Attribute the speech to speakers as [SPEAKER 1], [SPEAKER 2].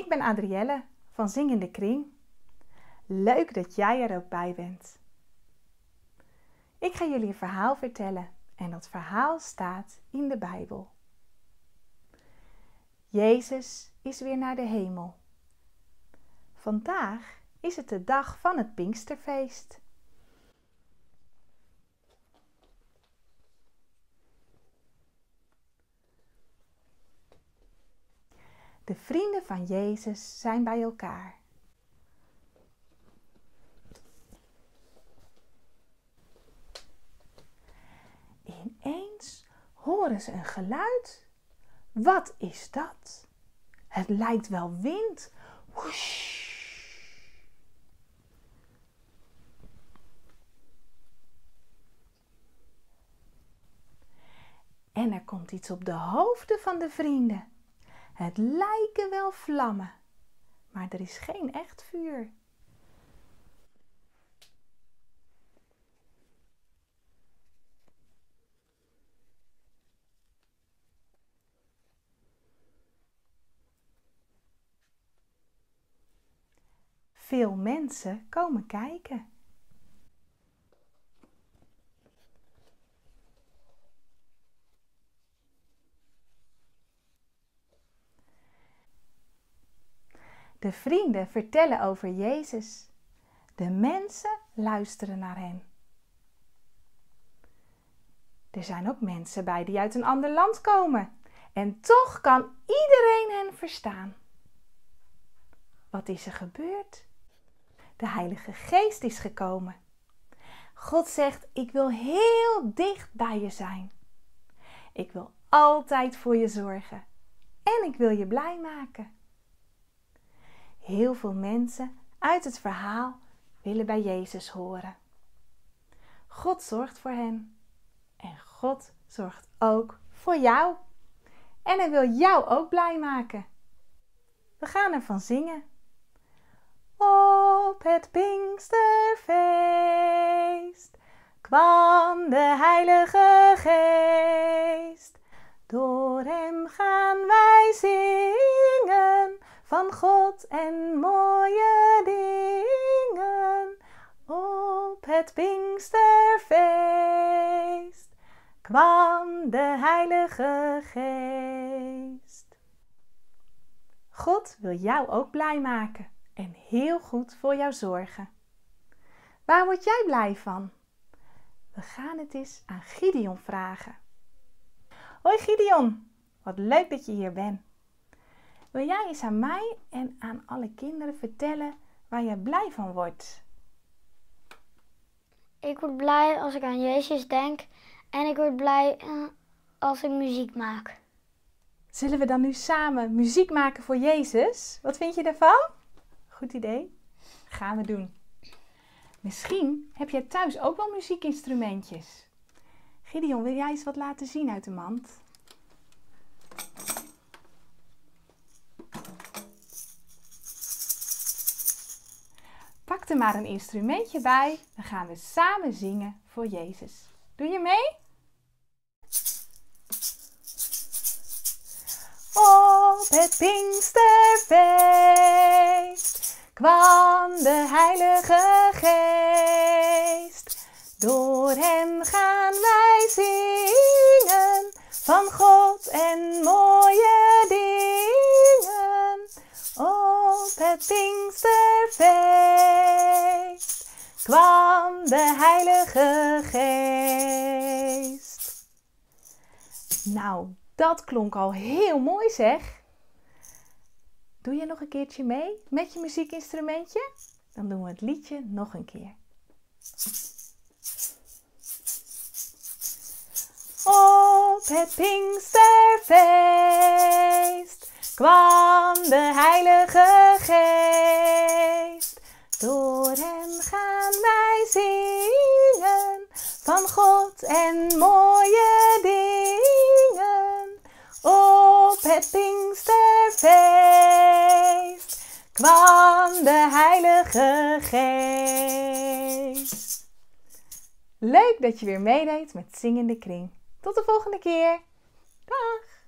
[SPEAKER 1] ben Adrielle van Zingende Kring. Leuk dat jij er ook bij bent. Ik ga jullie een verhaal vertellen en dat verhaal staat in de Bijbel. Jezus is weer naar de hemel. Vandaag is het de dag van het Pinksterfeest. De vrienden van Jezus zijn bij elkaar. Ineens horen ze een geluid. Wat is dat? Het lijkt wel wind. Woesh! En er komt iets op de hoofden van de vrienden. Het lijken wel vlammen, maar er is geen echt vuur. Veel mensen komen kijken. De vrienden vertellen over Jezus. De mensen luisteren naar hen. Er zijn ook mensen bij die uit een ander land komen. En toch kan iedereen hen verstaan. Wat is er gebeurd? De Heilige Geest is gekomen. God zegt, ik wil heel dicht bij je zijn. Ik wil altijd voor je zorgen. En ik wil je blij maken. Heel veel mensen uit het verhaal willen bij Jezus horen. God zorgt voor hen. En God zorgt ook voor jou. En hij wil jou ook blij maken. We gaan ervan zingen. Op het Pinksterfeest kwam de Heilige Geest. Door hem gaan wij zingen van God en mooie dingen. Op het Pinksterfeest kwam de Heilige Geest. God wil jou ook blij maken en heel goed voor jou zorgen. Waar word jij blij van? We gaan het eens aan Gideon vragen. Hoi Gideon, wat leuk dat je hier bent. Wil jij eens aan mij en aan alle kinderen vertellen waar je blij van wordt?
[SPEAKER 2] Ik word blij als ik aan Jezus denk en ik word blij als ik muziek maak.
[SPEAKER 1] Zullen we dan nu samen muziek maken voor Jezus? Wat vind je daarvan? Goed idee. Gaan we doen. Misschien heb jij thuis ook wel muziekinstrumentjes. Gideon, wil jij eens wat laten zien uit de mand? Pak er maar een instrumentje bij. Dan gaan we samen zingen voor Jezus. Doe je mee? Op het Pinksterfeest kwam de Heilige Geest. Door hem gaan wij zingen van God en mooie dingen. Op het Pinksterfeest kwam de Heilige Geest. Nou, dat klonk al heel mooi zeg. Doe je nog een keertje mee met je muziekinstrumentje? Dan doen we het liedje nog een keer. Op het Pinksterfeest kwam de Heilige Geest. Door hem gaan wij zingen van God en mooie dingen. Op het Pinksterfeest kwam de Heilige Geest. Leuk dat je weer meedeed met Zingende Kring. Tot de volgende keer. Dag!